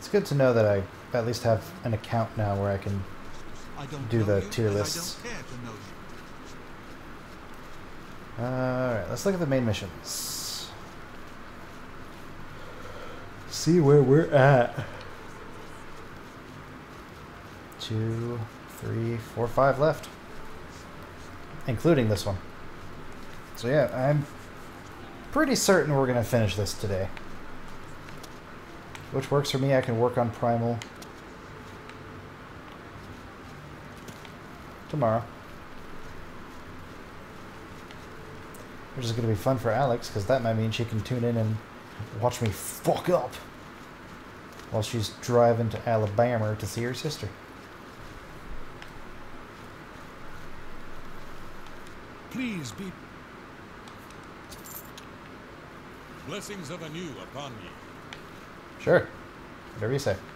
It's good to know that I at least have an account now where I can do the tier lists. Alright, let's look at the main missions. See where we're at. 2, 3, 4, 5 left. Including this one. So yeah, I'm pretty certain we're going to finish this today. Which works for me. I can work on Primal tomorrow. Which is going to be fun for Alex, because that might mean she can tune in and watch me fuck up while she's driving to Alabama to see her sister. Please be blessings of anew upon ye. Sure. Whatever you say.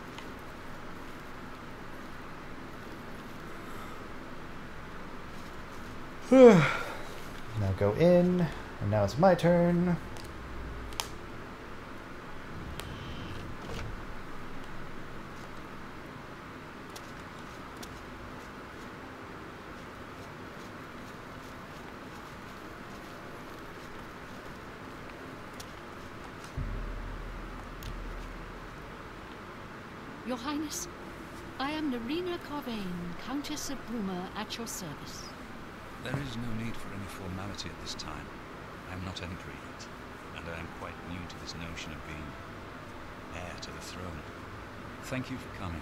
Now go in, and now it's my turn. Your Highness, I am Narina Carvain, Countess of Bruma, at your service. There is no need for any formality at this time. I am not emperor yet, and I am quite new to this notion of being heir to the throne. Thank you for coming.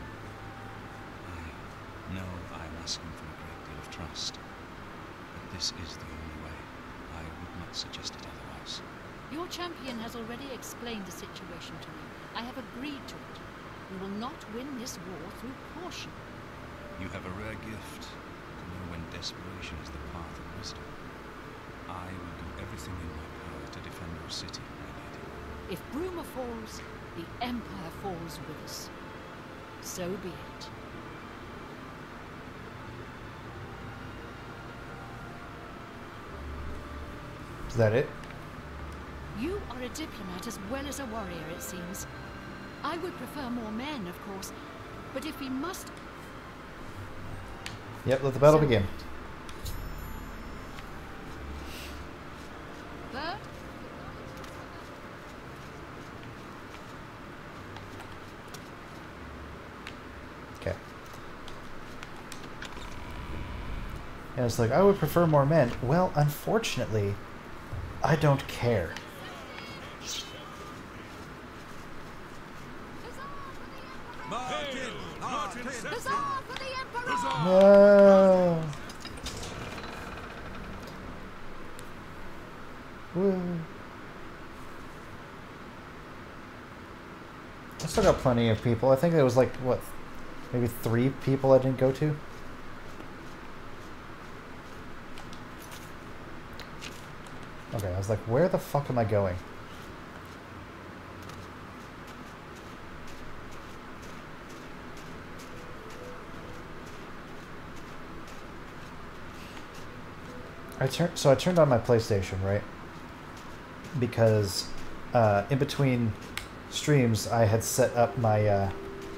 I know I am asking for a great deal of trust, but this is the only way. I would not suggest it otherwise. Your champion has already explained the situation to me. I have agreed to it. We will not win this war through caution. You have a rare gift to know when desperation is the path of wisdom. I will do everything in my power to defend your city, my lady. If Bruma falls, the Empire falls with us. So be it. Is that it? You are a diplomat as well as a warrior, it seems. I would prefer more men, of course, but if we must... Yep, let the battle begin. Bert? Okay. And it's like, I would prefer more men. Well, unfortunately, I don't care. Huzzah for the Emperor! No. Woo. I still got plenty of people. I think there was like, what, maybe 3 people I didn't go to? Okay, I was like, where the fuck am I going? I turned on my PlayStation, right? Because in between streams, I had set up my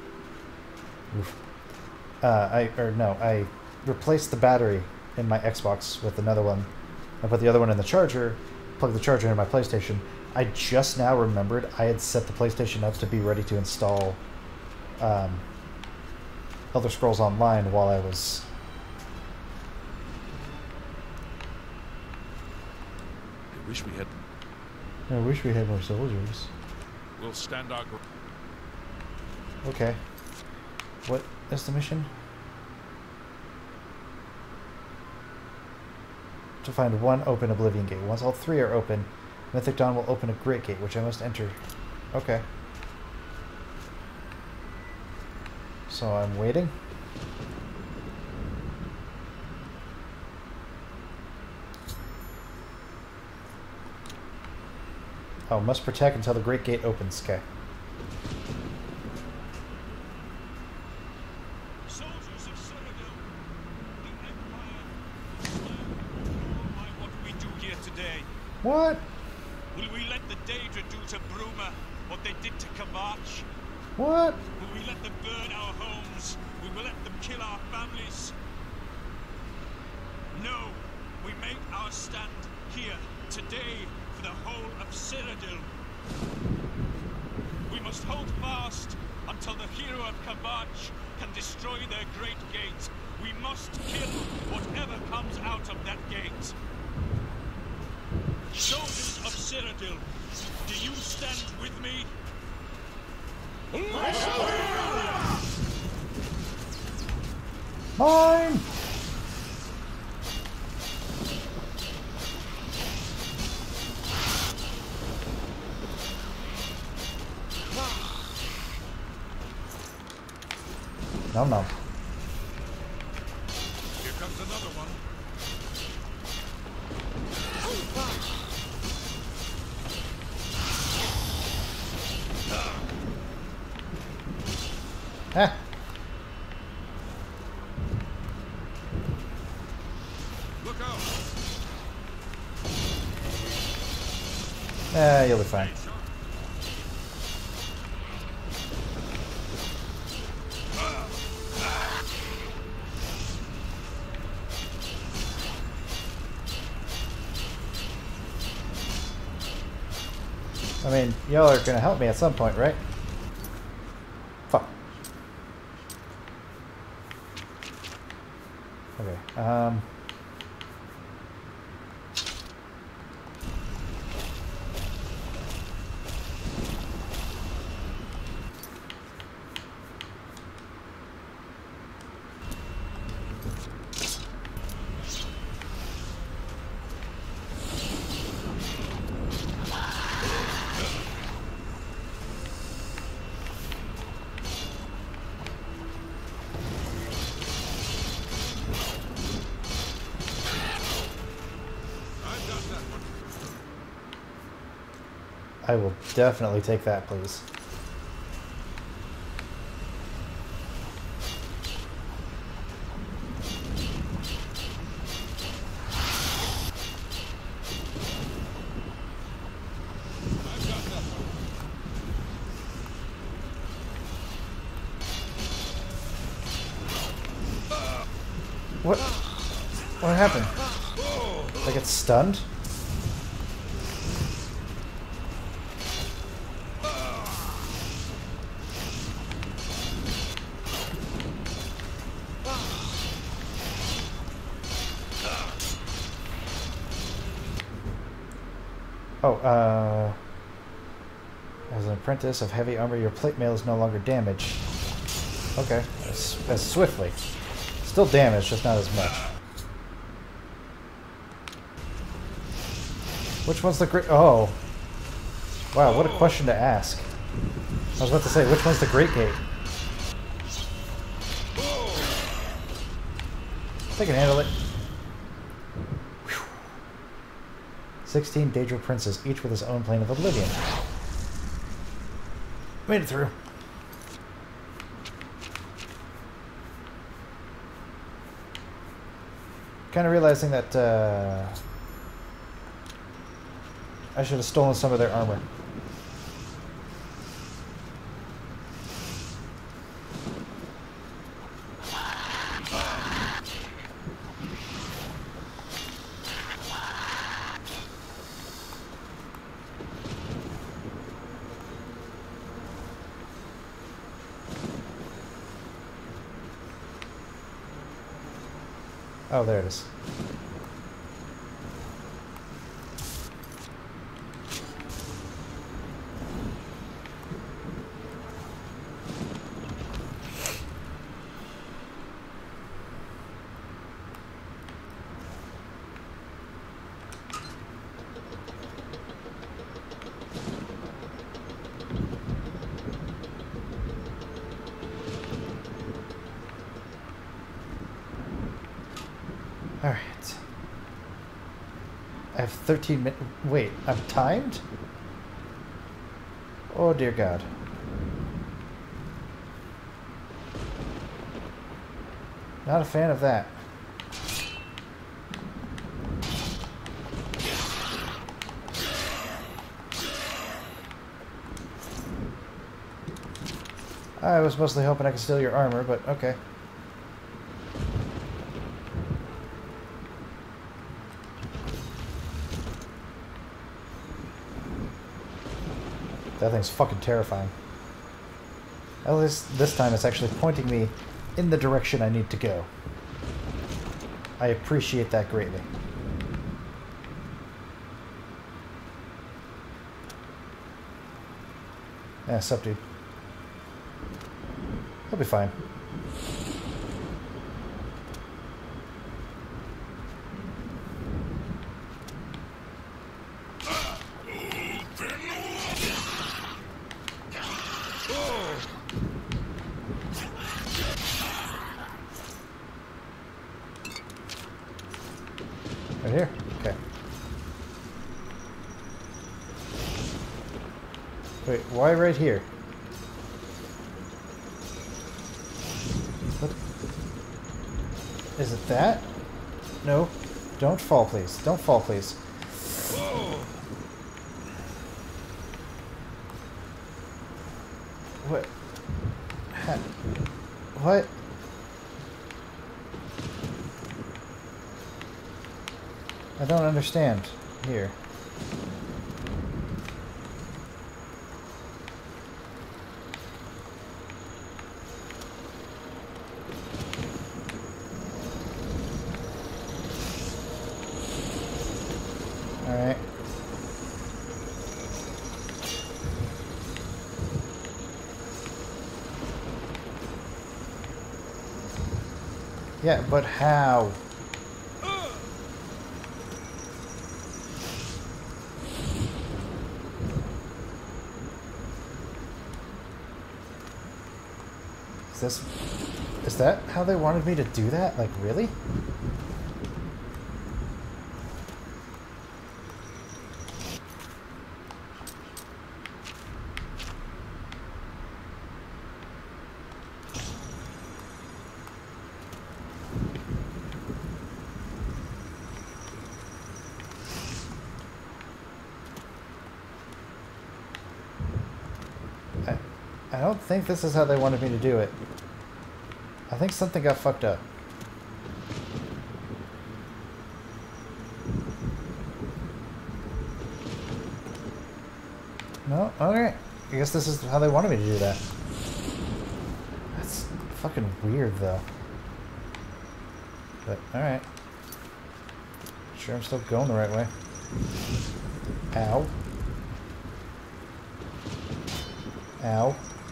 I replaced the battery in my Xbox with another one. I put the other one in the charger, plugged the charger into my PlayStation. I just now remembered I had set the PlayStation up to be ready to install Elder Scrolls Online while I was... I wish we had more soldiers. We'll stand our ground. Okay. What is the mission? To find one open Oblivion gate. Once all 3 are open, Mythic Dawn will open a great gate, which I must enter. Okay. So I'm waiting. Oh, must protect until the great gate opens. Okay. Soldiers of Cyrodiil, the Empire. What do we do here today? What? Will we let the Daedra do to Bruma what they did to Kavach? What? Will we let them burn our homes? We will let them kill our families? No, we make our stand here, today, for the whole of Cyrodiil. We must hold fast until the hero of Kabach can destroy their great gate. We must kill whatever comes out of that gate. Soldiers of Cyrodiil, do you stand with me? Mine! Nom nom. Here comes another one. Ah! Look out! You'll be fine. I mean, y'all are gonna help me at some point, right? Fuck. Okay, I will definitely take that, please. What happened? Did I get stunned? Oh, as an apprentice of heavy armor, your plate mail is no longer damaged. Okay, as swiftly. Still damaged, just not as much. Which one's the great... Oh. Wow, what a question to ask. I was about to say, which one's the Great Gate? They can handle it. 16 Daedra princes, each with his own plane of Oblivion. Made it through. Kind of realizing that I should have stolen some of their armor. Oh, there it is. All right. I have 13 minutes. Wait, I'm timed? Oh, dear God. Not a fan of that. I was mostly hoping I could steal your armor, but okay. That thing's fucking terrifying. At least this time it's actually pointing me in the direction I need to go. I appreciate that greatly. Yeah, sup, dude. He'll be fine. Right here? Okay. Wait, why right here? What? Is it that? No. Don't fall, please. Don't fall, please. What? What? I don't understand. Here. Alright. Yeah, but how? Is that how they wanted me to do that? Like, really? I don't think this is how they wanted me to do it. I think something got fucked up. No? Alright. I guess this is how they wanted me to do that. That's fucking weird, though. But, alright. Sure, I'm still going the right way. Ow. Ow.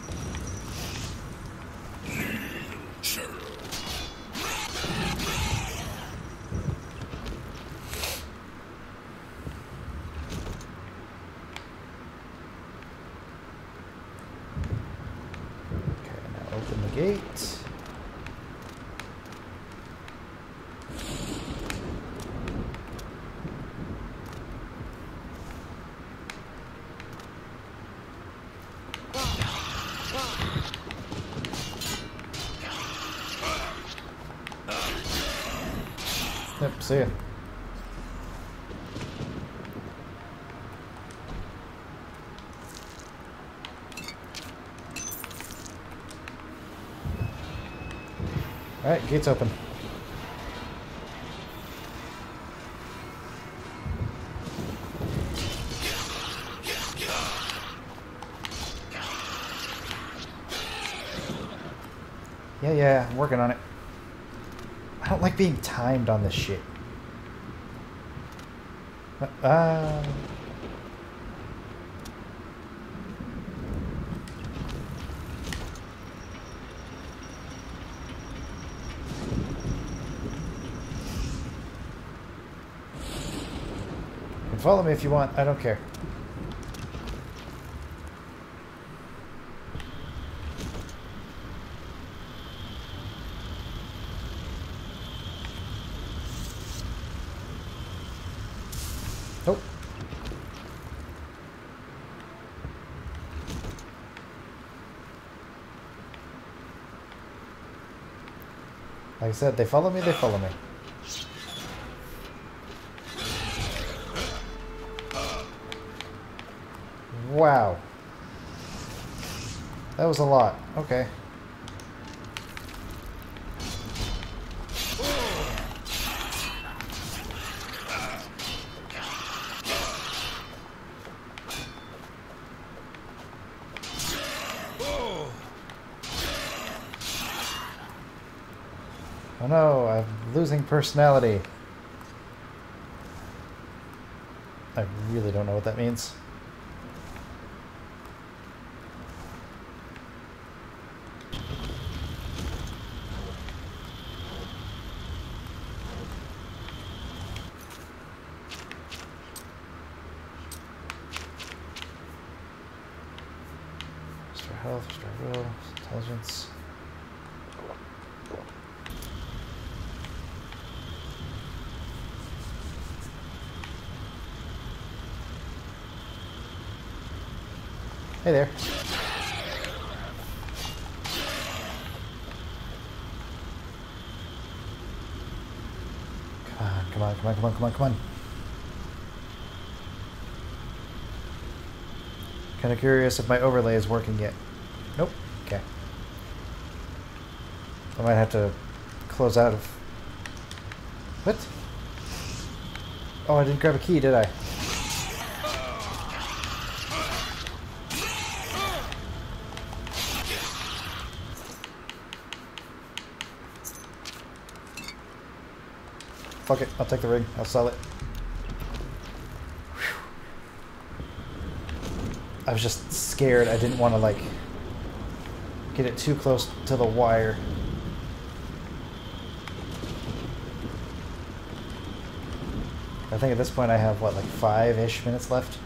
Gate. Yep, see ya. Alright, gate's open. Yeah, I'm working on it. I don't like being timed on this shit. Follow me if you want. I don't care. Nope. Like I said, they follow me, they follow me. Wow. That was a lot. Okay. Oh no, I'm losing personality. I really don't know what that means. Restore health, restore will, intelligence. Hey there. Come on, come on, come on, come on, come on. Kind of curious if my overlay is working yet. Nope. Okay. I might have to close out of... What? Oh, I didn't grab a key, did I? Fuck it, I'll take the ring. I'll sell it. Whew. I was just scared. I didn't want to, like, get it too close to the wire. I think at this point I have, what, like 5-ish minutes left?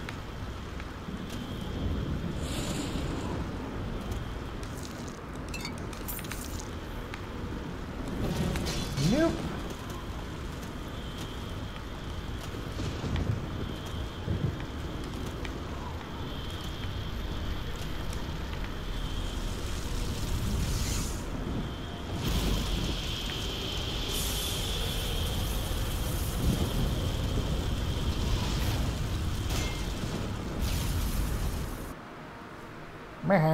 Nope. Meh.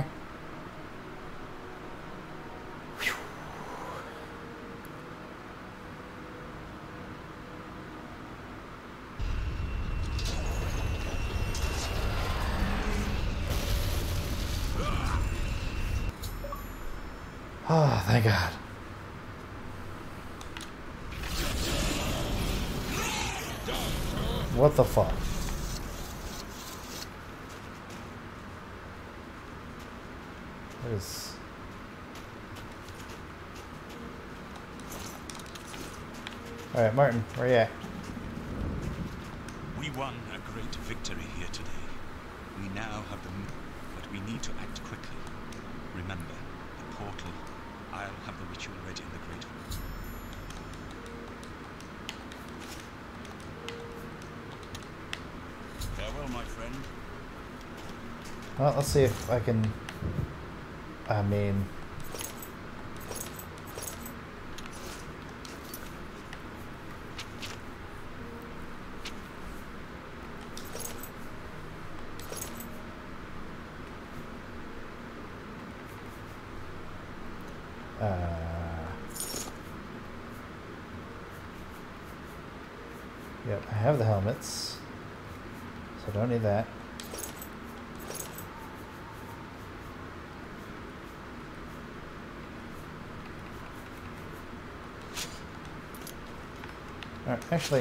Oh, thank God. What the fuck? What is... Alright, Martin, where you at? We won a great victory here today. We now have the... but we need to act quickly. Remember, the portal. I'll have the ritual ready in the Great Hall. Farewell, my friend. Well, let's see if I can... I mean... Yep, I have the helmets, so I don't need that. Alright, actually,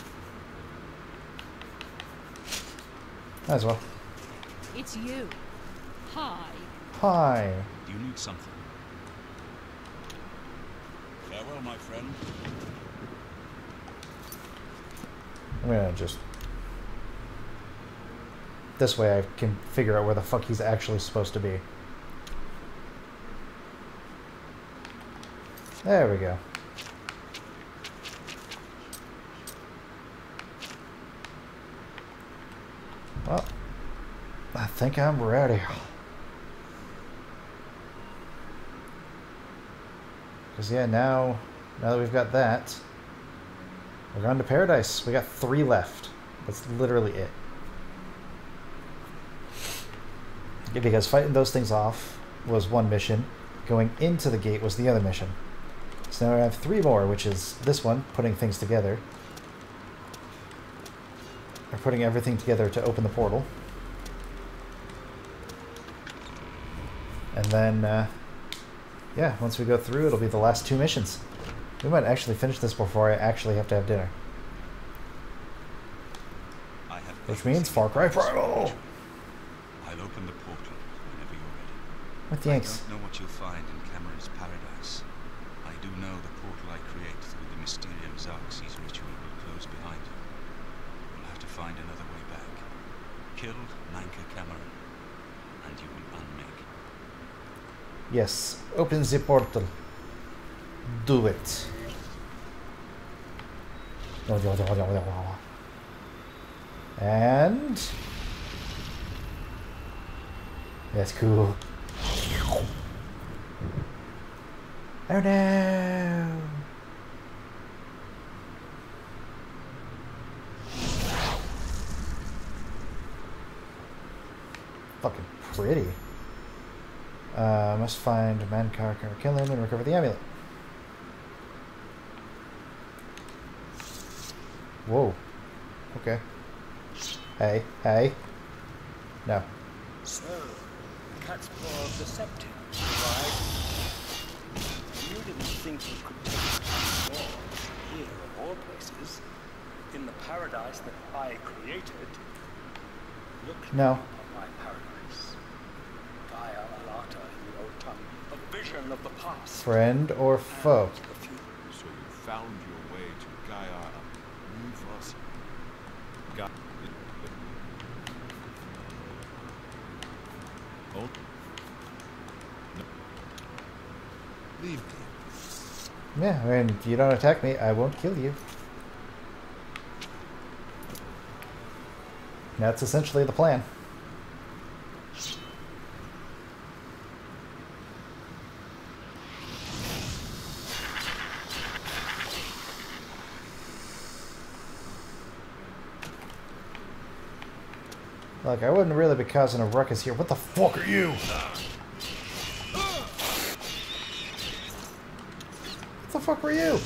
might as well. It's you. Hi. Hi. Do you need something? Farewell, my friend. I'm gonna just... This way I can figure out where the fuck he's actually supposed to be. There we go. Well, I think I'm ready. Because yeah, now that we've got that, we're going to paradise. We got 3 left. That's literally it. Because fighting those things off was one mission. Going into the gate was the other mission. So now I have 3 more, which is this one, putting things together. Or putting everything together to open the portal. And then, yeah, once we go through, it'll be the last 2 missions. We might actually finish this before I actually have to have dinner. Which means Far Cry Primal! I'll open the portal whenever you're ready. With Yanks. I don't know what you'll find in Cameron's paradise. I do know the portal I create through the Mysterium Xerxes ritual will close behind you. You'll have to find another way back. Kill Nanka Cameron, and you will unmake. Yes, open the portal. Do it. And... that's cool. Oh no! Fucking pretty. Must find Mankar, kill him, and recover the amulet. Whoa. Okay. Hey, hey. No. So, cat's paw of the septum, right? You didn't think you could take the war here of all places, in the paradise that I created. Look No. upon my paradise. Gaia Alata in the old tongue, a vision of the past. Friend or foe? And the future. So you found your way to Gaia. Move us. Oh. No. Leave me. Yeah, I mean, if you don't attack me, I won't kill you. That's essentially the plan. Look, I wouldn't really be causing a ruckus here. What the fuck are you? What the fuck were you?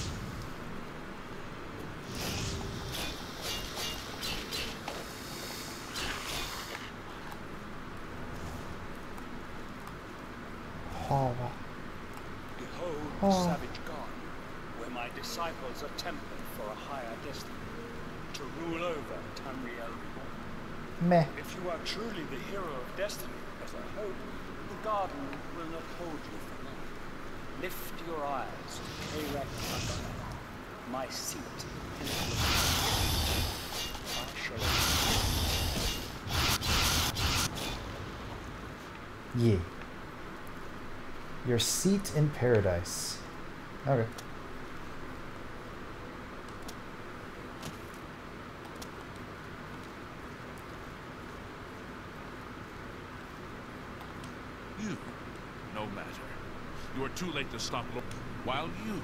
Oh. Behold the Oh. savage garden, where my disciples are tempered for a higher destiny, to rule over Tamriel. Meh. If you are truly the hero of destiny, as I hope, the garden will not hold you for long. Lift your eyes to Kerek Agaya, my seat in Oblivion. I shall. Yeah. Your seat in paradise. Okay. You. No matter. You are too late to stop while you...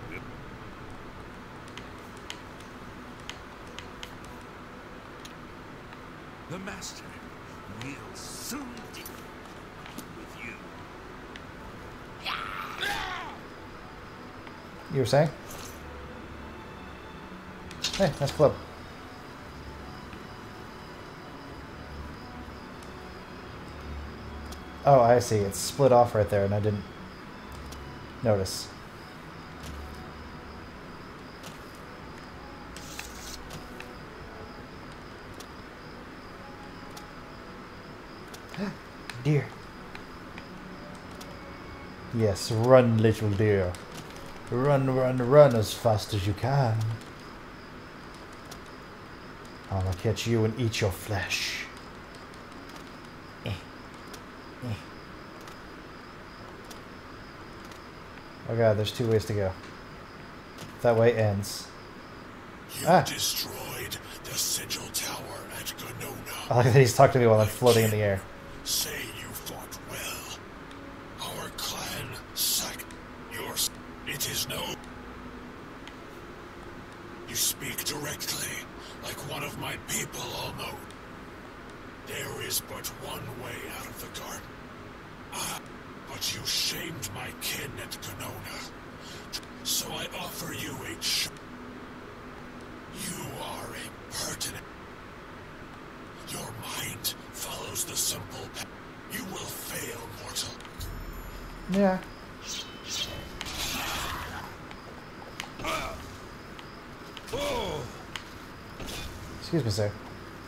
The Master will soon deal with you. You were saying? Hey, nice club. Oh, I see. It's split off right there, and I didn't notice. Deer. Yes, run, little deer. Run, run, run as fast as you can. I'll catch you and eat your flesh. Oh god, there's 2 ways to go. That way ends. You destroyed the sigil tower at Ganona. I like that he's talking to me while I'm floating in the air. Say you fought well. Our clan sacked yours. It is no... You speak directly, like one of my people almost. There is but one way out of the garden. But you shamed my kin at Ganona. So I offer you a You are a pertinent. Your mind follows the simple path. You will fail, mortal. Yeah. Excuse me, sir.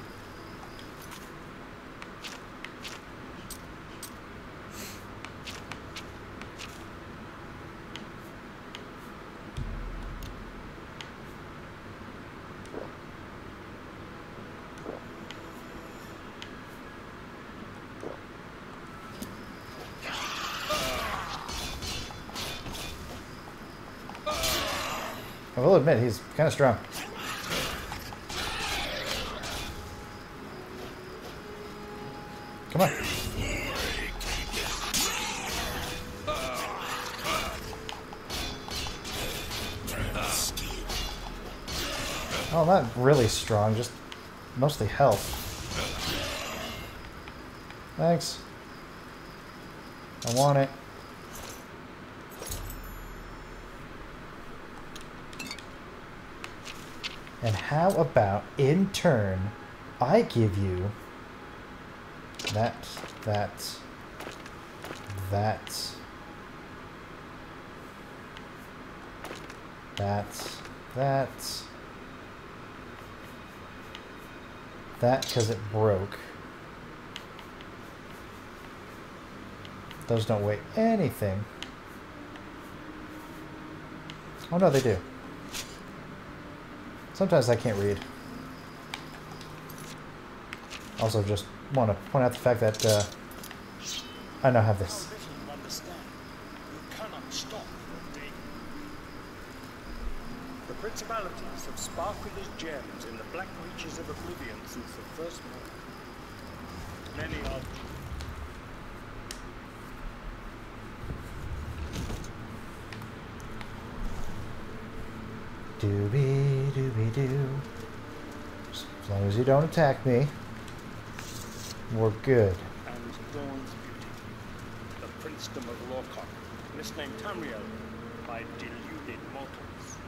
I will admit, he's kind of strong. Come on. Oh, not really strong, just mostly health. Thanks. I want it. And how about, in turn, I give you that, because it broke. Those don't weigh anything. Oh no, they do. Sometimes I can't read. Also, just want to point out the fact that I now have this. You understand. You cannot stop your day. The principalities have sparkled as gems in the black reaches of Oblivion since the first moment. Many are Doobie doobie doo. As long as you don't attack me, we're good. and Dawn's beauty, the princedom of Lorcock, misnamed Tamriel by deluded mortals.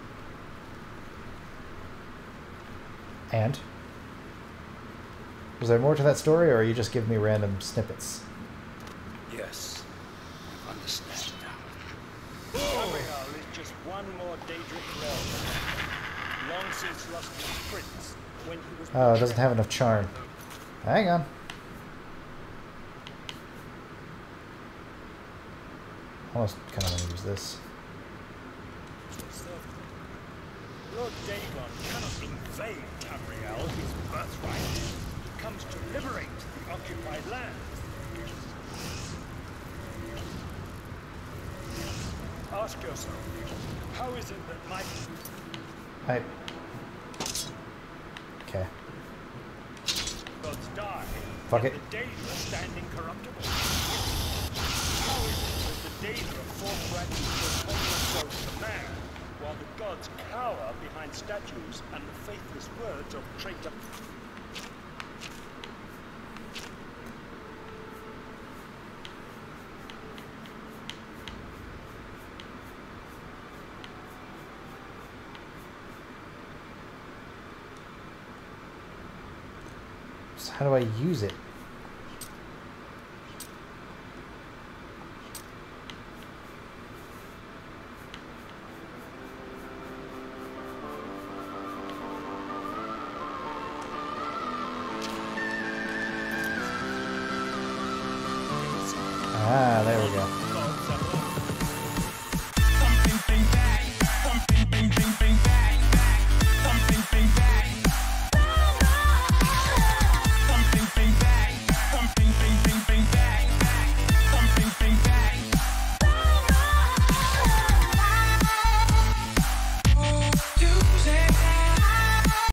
And? Was there more to that story, or are you just giving me random snippets? Yes, you understand now. Tamriel is just one more Daedric realm, long since lost its prince when he was. Oh, it doesn't have enough charm. Hang on. Almost kind of want to use this. Lord Dagon cannot invade Tamriel, his birthright. He comes to liberate the occupied land. Ask yourself, how is it that my... Okay. gods die, Fuck and it. the Daedra stand incorruptible? How is it that the Daedra forthright proclaim themselves to man, while the gods cower behind statues and the faithless words of traitor... So how do I use it? Ah, there we go.